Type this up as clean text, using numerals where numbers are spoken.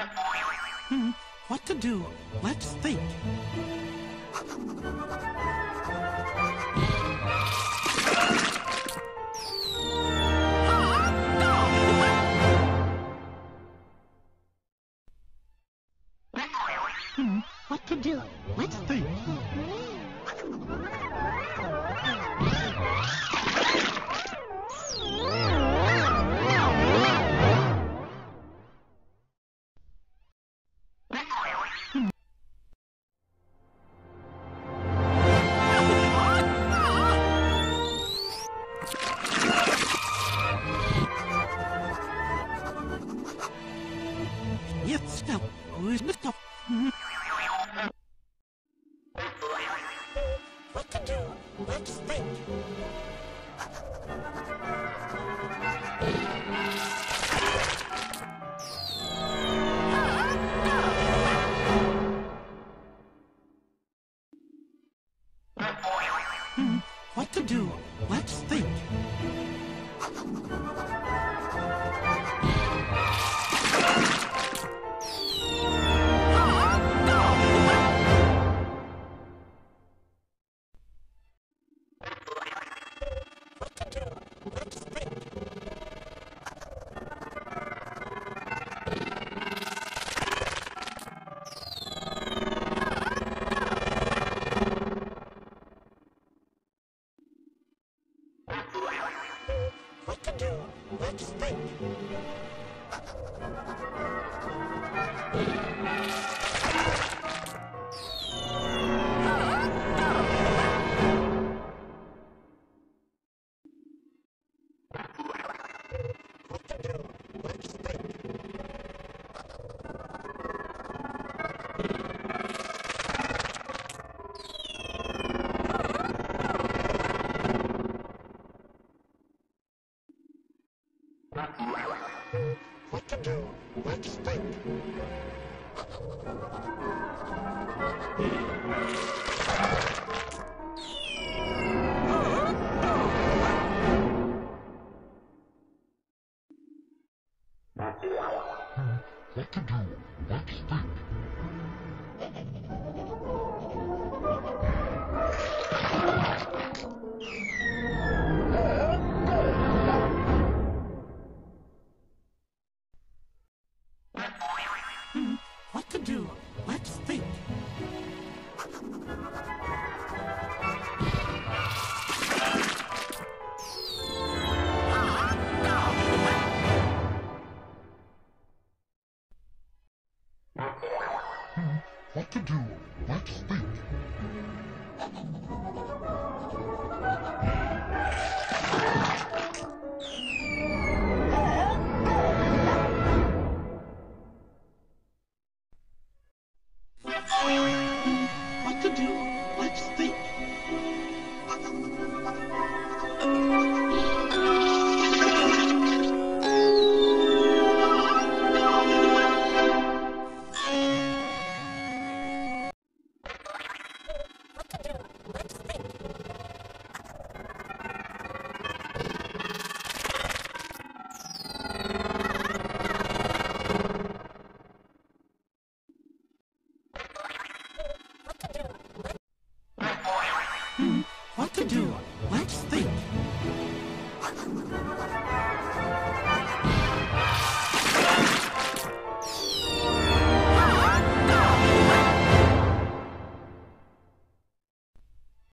What to do? Let's think. What to do? Let's think. Yes, no. Stop. What to do? Let's think. What to do? Let's think. What to do? Let's think. What to do? Let's think. What to do? Let's think. What to do? Let's think. What to do? Let's think.